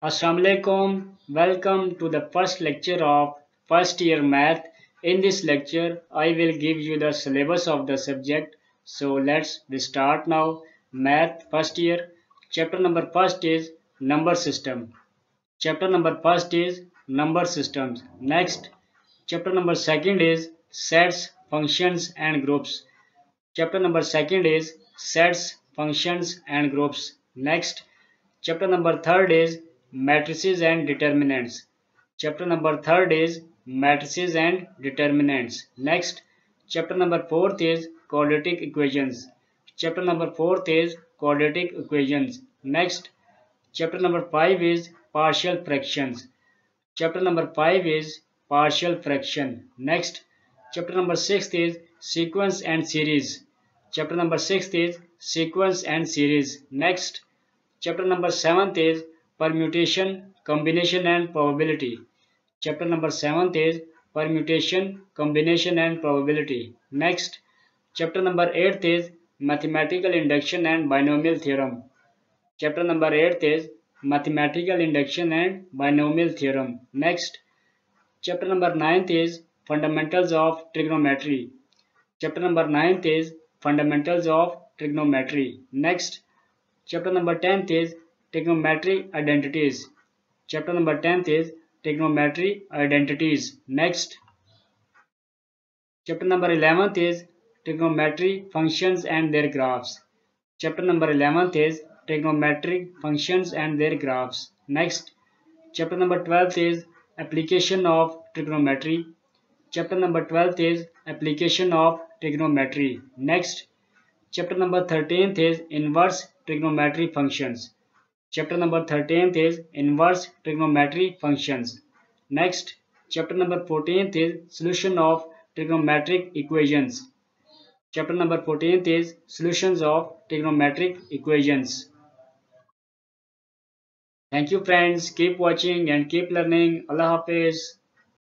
Assalamualaikum. Welcome to the first lecture of first year math. In this lecture, I will give you the syllabus of the subject. So let's start now. Math first year. Chapter number first is number system. Chapter number first is number systems. Next, chapter number second is sets, functions and groups. Chapter number second is sets, functions and groups. Next, chapter number third is matrices and determinants. Chapter number third is matrices and determinants. Next, chapter number fourth is quadratic equations. Chapter number fourth is quadratic equations. Next, chapter number five is partial fractions. Chapter number 5 is partial fraction. Next, chapter number 6 is sequence and series. Chapter number 6 is sequence and series. Next, chapter number 7 is permutation, combination and probability. Chapter number 7 is permutation, combination and probability. Next, chapter number 8 is mathematical induction and binomial theorem. Chapter number 8 is mathematical induction and binomial theorem. Next, chapter number 9 is fundamentals of trigonometry. Chapter number 9 is fundamentals of trigonometry. Next, chapter number 10 is trigonometry identities. Chapter number 10 is trigonometry identities. Next, chapter number 11 is trigonometry functions and their graphs. Chapter number 11 is trigonometric functions and their graphs. Next, chapter number 12 is application of trigonometry. Chapter number 12 is application of trigonometry. Next, chapter number 13 is inverse trigonometry functions. Chapter number 13 is inverse trigonometry functions. Next, chapter number 14 is solution of trigonometric equations. Chapter number 14 is solutions of trigonometric equations. Thank you friends. Keep watching and keep learning. Allah Hafiz.